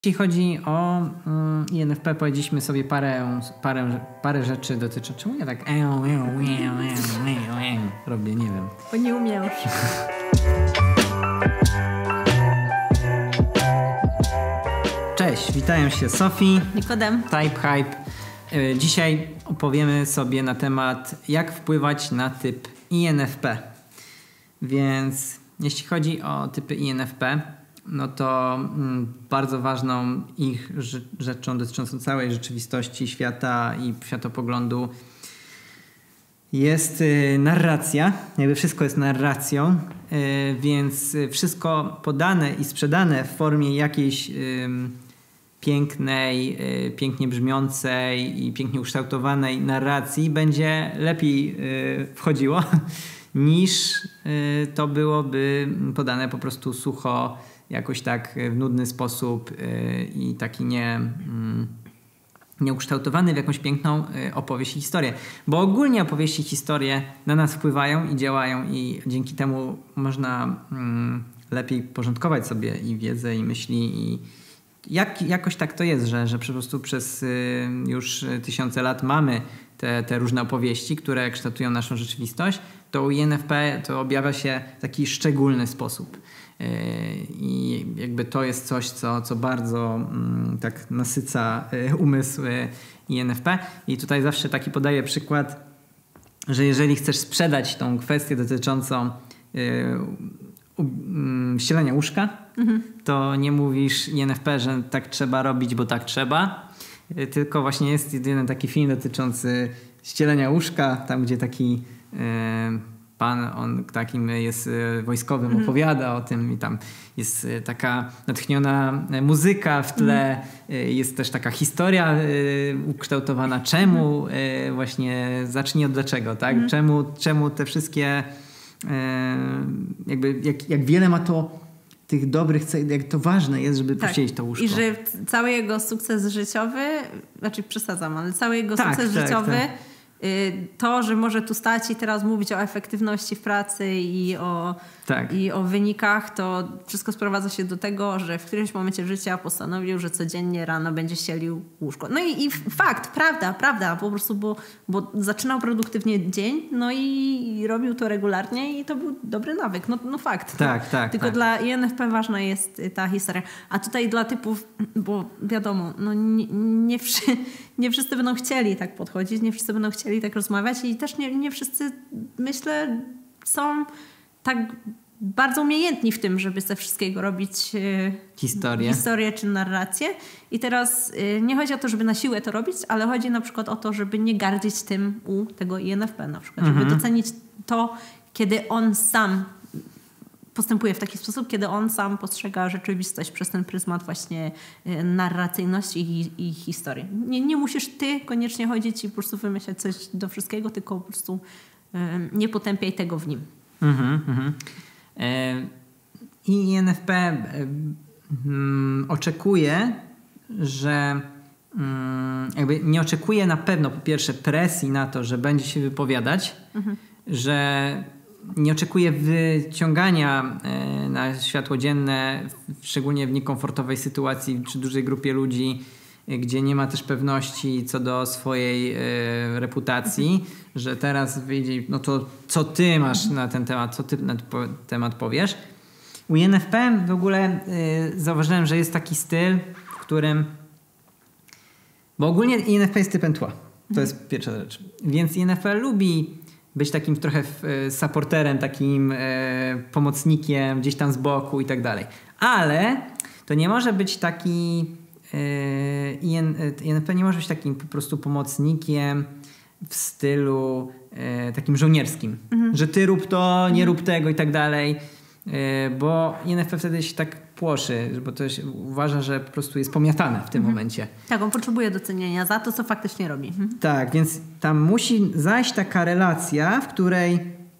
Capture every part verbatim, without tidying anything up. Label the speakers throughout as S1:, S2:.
S1: Jeśli chodzi o mm, I N F P, powiedzieliśmy sobie parę, parę, parę rzeczy dotyczących... Czemu ja tak robię? Nie wiem.
S2: Bo nie umiesz.
S1: Cześć, witają się Sofii,
S2: Nikodem,
S1: Type Hype. Dzisiaj opowiemy sobie na temat, jak wpływać na typ I N F P. Więc jeśli chodzi o typy I N F P, no to mm, bardzo ważną ich rzeczą dotyczącą całej rzeczywistości świata i światopoglądu jest y, narracja. Jakby wszystko jest narracją, y, więc wszystko podane i sprzedane w formie jakiejś y, pięknej, y, pięknie brzmiącej i pięknie ukształtowanej narracji będzie lepiej y, wchodziło niż y, to byłoby podane po prostu sucho, jakoś tak w nudny sposób yy, i taki nie, yy, nieukształtowany w jakąś piękną yy, opowieść i historię. Bo ogólnie opowieści i historie na nas wpływają i działają i dzięki temu można yy, lepiej porządkować sobie i wiedzę, i myśli. I jak, jakoś tak to jest, że, że po prostu przez yy, już tysiące lat mamy te, te różne opowieści, które kształtują naszą rzeczywistość. To u I N F P to objawia się w taki szczególny sposób. I jakby to jest coś, co, co bardzo mm, tak nasyca y, umysł y, I N F P. I tutaj zawsze taki podaję przykład, że jeżeli chcesz sprzedać tą kwestię dotyczącą y, y, y, ścielenia łóżka, mhm. to nie mówisz I N F P, że tak trzeba robić, bo tak trzeba, y, tylko właśnie jest jeden taki film dotyczący ścielenia łóżka, tam gdzie taki... Y, Pan, on takim jest wojskowym, mm. opowiada o tym i tam jest taka natchniona muzyka w tle, mm. jest też taka historia ukształtowana, czemu mm. właśnie, zacznij od dlaczego, tak? Mm. Czemu, czemu te wszystkie jakby, jak, jak wiele ma to tych dobrych cech, jak to ważne jest, żeby tak. pościelić to łóżko.
S2: I że cały jego sukces życiowy, znaczy przesadzam, ale cały jego
S1: tak,
S2: sukces
S1: tak,
S2: życiowy
S1: tak.
S2: To, że może tu stać i teraz mówić o efektywności w pracy i o,
S1: tak.
S2: i o wynikach, to wszystko sprowadza się do tego, że w którymś momencie życia postanowił, że codziennie rano będzie ścielił łóżko. No i, i fakt, prawda, prawda, po prostu, bo, bo zaczynał produktywnie dzień, no i robił to regularnie i to był dobry nawyk. No, no fakt.
S1: Tak, tak,
S2: Tylko
S1: tak.
S2: dla I N F P ważna jest ta historia. A tutaj dla typów, bo wiadomo, no nie, nie, wszy, nie wszyscy będą chcieli tak podchodzić, nie wszyscy będą chcieli tak rozmawiać i też nie, nie wszyscy, myślę, są tak bardzo umiejętni w tym, żeby ze wszystkiego robić e,
S1: historię.
S2: historię czy narrację. I teraz e, nie chodzi o to, żeby na siłę to robić, ale chodzi na przykład o to, żeby nie gardzić tym u tego I N F P na przykład. Mhm. Żeby docenić to, kiedy on sam postępuje w taki sposób, kiedy on sam postrzega rzeczywistość przez ten pryzmat właśnie narracyjności i, i historii. Nie, nie musisz ty koniecznie chodzić i po prostu wymyślać coś do wszystkiego, tylko po prostu y, nie potępiaj tego w nim.
S1: Mhm, mhm. E, I I N F P e, m, oczekuje, że m, jakby nie oczekuje na pewno po pierwsze presji na to, że będzie się wypowiadać, mhm. że nie oczekuje wyciągania e, na światło dzienne, szczególnie w niekomfortowej sytuacji przy dużej grupie ludzi, e, gdzie nie ma też pewności co do swojej e, reputacji, mhm. że teraz wyjdzie, no to co ty masz na ten temat, co ty na ten po, temat powiesz. U I N F P w ogóle e, zauważyłem, że jest taki styl, w którym, bo ogólnie I N F P jest typem tła. To mhm. jest pierwsza rzecz. Więc I N F P lubi być takim trochę supporterem, takim e, pomocnikiem gdzieś tam z boku i tak dalej. Ale to nie może być taki e, I N F P nie może być takim po prostu pomocnikiem w stylu e, takim żołnierskim. Mhm. Że ty rób to, nie mhm. rób tego i tak dalej. E, bo I N F P wtedy się tak płoszy, bo to się uważa, że po prostu jest pomiatane w tym mhm. momencie.
S2: Tak, on potrzebuje docenienia za to, co faktycznie robi. Mhm.
S1: Tak, więc tam musi zajść taka relacja, w której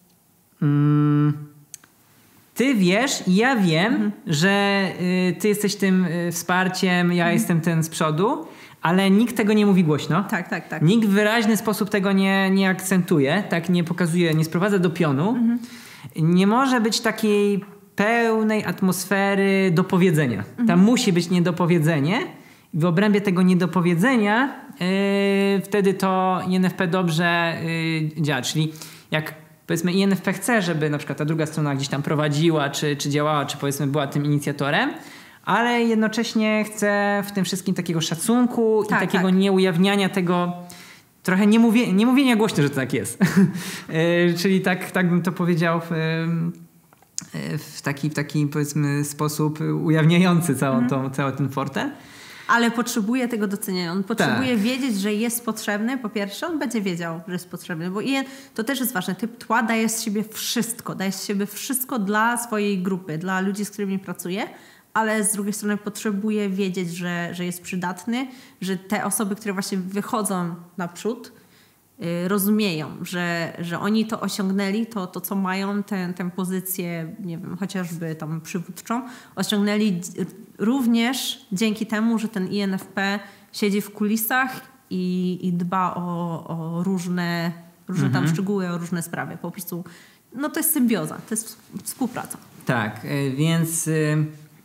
S1: mm, ty wiesz i ja wiem, mhm. że y, ty jesteś tym y, wsparciem, ja mhm. jestem ten z przodu, ale nikt tego nie mówi głośno.
S2: Tak, tak, tak.
S1: Nikt w wyraźny sposób tego nie, nie akcentuje, tak nie pokazuje, nie sprowadza do pionu. Mhm. Nie może być takiej pełnej atmosfery dopowiedzenia. Tam mhm. musi być niedopowiedzenie. W obrębie tego niedopowiedzenia yy, wtedy to I N F P dobrze yy, działa. Czyli jak powiedzmy I N F P chce, żeby na przykład ta druga strona gdzieś tam prowadziła, czy, czy działała, czy powiedzmy była tym inicjatorem, ale jednocześnie chce w tym wszystkim takiego szacunku tak, i takiego tak. nieujawniania tego, trochę nie, mówię, nie mówienia głośno, że to tak jest. yy, czyli tak, tak bym to powiedział w, yy, w, taki, w taki powiedzmy sposób ujawniający całą mm. tą, cały ten fortel.
S2: Ale potrzebuje tego docenienia. On potrzebuje tak. wiedzieć, że jest potrzebny. Po pierwsze, on będzie wiedział, że jest potrzebny. Bo to też jest ważne. Typ tła daje z siebie wszystko. Daje z siebie wszystko dla swojej grupy, dla ludzi, z którymi pracuje. Ale z drugiej strony potrzebuje wiedzieć, że, że jest przydatny. Że te osoby, które właśnie wychodzą naprzód, yy, rozumieją, że, że oni to osiągnęli, to, to co mają, tę, tę pozycję, nie wiem, chociażby tam przywódczą, osiągnęli również dzięki temu, że ten I N F P siedzi w kulisach i, i dba o, o różne, różne mhm. tam szczegóły, o różne sprawy. Po prostu, no to jest symbioza, to jest współpraca.
S1: Tak, więc y,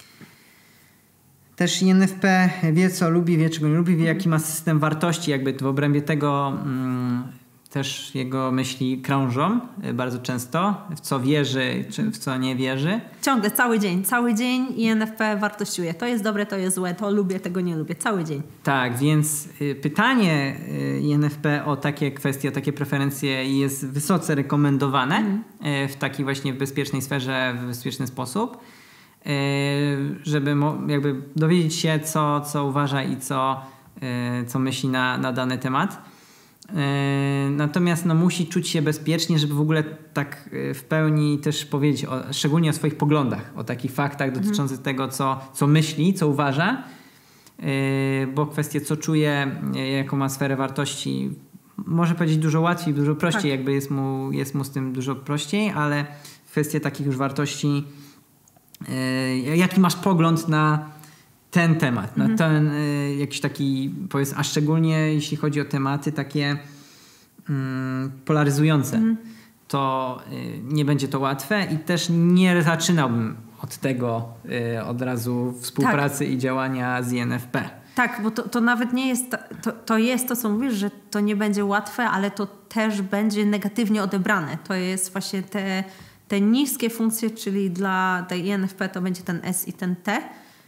S1: też I N F P wie, co lubi, wie, czego nie lubi, wie, jaki ma system wartości, jakby w obrębie tego mm, też jego myśli krążą bardzo często, w co wierzy, czy w co nie wierzy.
S2: Ciągle, cały dzień. Cały dzień I N F P wartościuje. To jest dobre, to jest złe, to lubię, tego nie lubię. Cały dzień.
S1: Tak, więc pytanie I N F P o takie kwestie, o takie preferencje jest wysoce rekomendowane mm. w takiej właśnie bezpiecznej sferze, w bezpieczny sposób, żeby jakby dowiedzieć się, co, co uważa i co, co myśli na, na dany temat. Natomiast no, musi czuć się bezpiecznie, żeby w ogóle tak w pełni też powiedzieć, o, szczególnie o swoich poglądach, o takich faktach dotyczących mhm. tego, co, co myśli, co uważa, bo kwestie, co czuje, jaką ma sferę wartości, może powiedzieć dużo łatwiej, dużo prościej, tak. jakby jest mu, jest mu z tym dużo prościej, ale kwestie takich już wartości, jaki masz pogląd na ten temat, na ten y, jakiś taki, powiedz, a szczególnie jeśli chodzi o tematy takie y, polaryzujące, mm. to y, nie będzie to łatwe i też nie zaczynałbym od tego y, od razu współpracy tak. i działania z I N F P.
S2: Tak, bo to, to nawet nie jest, to, to jest to, co mówisz, że to nie będzie łatwe, ale to też będzie negatywnie odebrane. To jest właśnie te, te niskie funkcje, czyli dla tej I N F P to będzie ten S i ten T.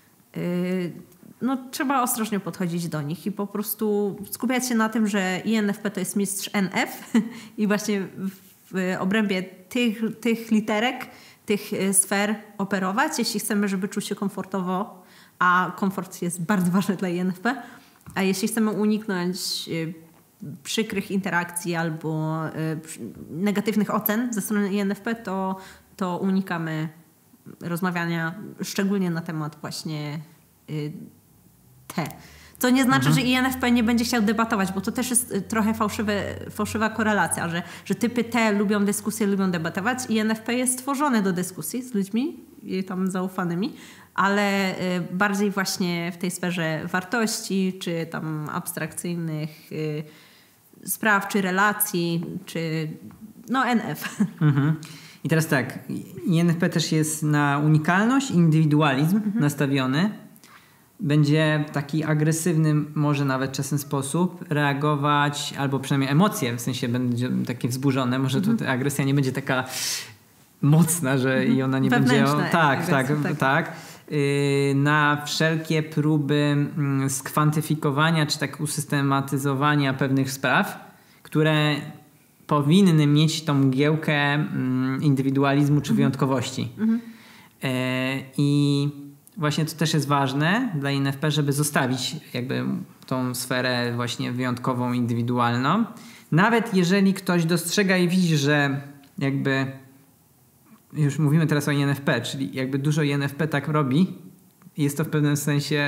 S2: No, trzeba ostrożnie podchodzić do nich i po prostu skupiać się na tym, że I N F P to jest mistrz N F i właśnie w obrębie tych, tych literek, tych sfer operować, jeśli chcemy, żeby czuć się komfortowo, a komfort jest bardzo ważny dla I N F P, a jeśli chcemy uniknąć przykrych interakcji albo negatywnych ocen ze strony I N F P, to, to unikamy rozmawiania szczególnie na temat właśnie y, te. Co nie znaczy, mhm. że I N F P nie będzie chciał debatować, bo to też jest trochę fałszywe, fałszywa korelacja, że, że typy T lubią dyskusję, lubią debatować. I N F P jest stworzony do dyskusji z ludźmi i tam zaufanymi, ale y, bardziej właśnie w tej sferze wartości, czy tam abstrakcyjnych y, spraw, czy relacji, czy no N F.
S1: Mhm. I teraz tak, I N F P też jest na unikalność, indywidualizm mhm. nastawiony. Będzie taki agresywny, może nawet czasem sposób reagować, albo przynajmniej emocje, w sensie będzie takie wzburzone. Może mhm. to ta agresja nie będzie taka mocna, że mhm. i ona nie będzie... O, tak, tak, tak, tak. Yy, na wszelkie próby yy, skwantyfikowania, czy tak usystematyzowania pewnych spraw, które powinny mieć tą mgiełkę mm, indywidualizmu czy mhm. wyjątkowości. Mhm. Yy, I właśnie to też jest ważne dla I N F P, żeby zostawić jakby tą sferę właśnie wyjątkową, indywidualną. Nawet jeżeli ktoś dostrzega i widzi, że jakby już mówimy teraz o I N F P, czyli jakby dużo I N F P tak robi, jest to w pewnym sensie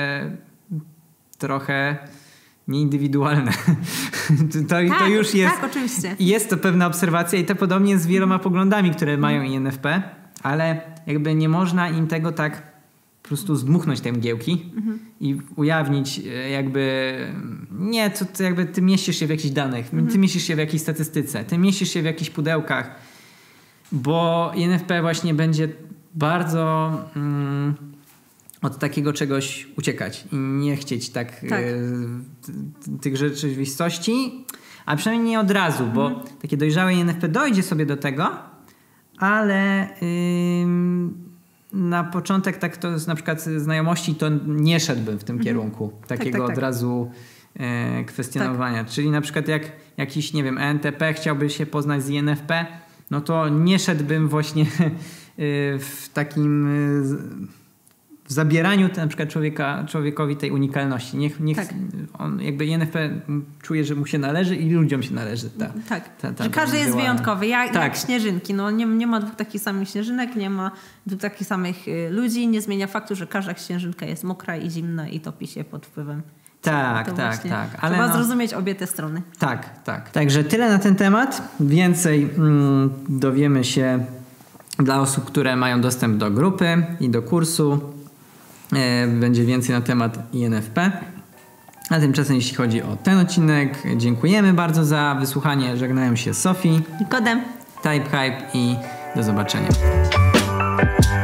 S1: trochę nieindywidualne. to,
S2: tak,
S1: to już jest.
S2: Tak, oczywiście.
S1: Jest to pewna obserwacja i to podobnie z wieloma poglądami, które mają I N F P, ale jakby nie można im tego tak po prostu zdmuchnąć tej mgiełki mhm. i ujawnić jakby nie, to, to jakby ty mieścisz się w jakichś danych, mhm. ty mieścisz się w jakiejś statystyce, ty mieścisz się w jakichś pudełkach, bo I N F P właśnie będzie bardzo mm, od takiego czegoś uciekać i nie chcieć tak,
S2: tak.
S1: y, tych rzeczywistości, a przynajmniej nie od razu, bo mhm. takie dojrzałe I N F P dojdzie sobie do tego, ale y, na początek tak to z na przykład znajomości to nie szedłbym w tym mhm. kierunku takiego tak, tak, tak. od razu y, kwestionowania. Tak. Czyli na przykład jak jakiś, nie wiem, E N T P chciałby się poznać z I N F P, no to nie szedłbym właśnie w takim w zabieraniu na przykład człowieka, człowiekowi tej unikalności. Niech, niech tak. on jakby I N F P czuje, że mu się należy i ludziom się należy. Ta,
S2: tak,
S1: ta, ta,
S2: że każdy jest wyjątkowy, jak,
S1: tak.
S2: jak śnieżynki. No, nie, nie ma dwóch takich samych śnieżynek, nie ma dwóch takich samych y, ludzi. Nie zmienia faktu, że każda śnieżynka jest mokra i zimna i topi się pod wpływem.
S1: Tak, tak, tak.
S2: Ale trzeba no, zrozumieć obie te strony.
S1: Tak, tak. Także tyle na ten temat. Więcej mm, dowiemy się dla osób, które mają dostęp do grupy i do kursu. E, będzie więcej na temat I N F P. A tymczasem jeśli chodzi o ten odcinek, dziękujemy bardzo za wysłuchanie. Żegnają się Sofii,
S2: Nikodem,
S1: TypeHype i do zobaczenia.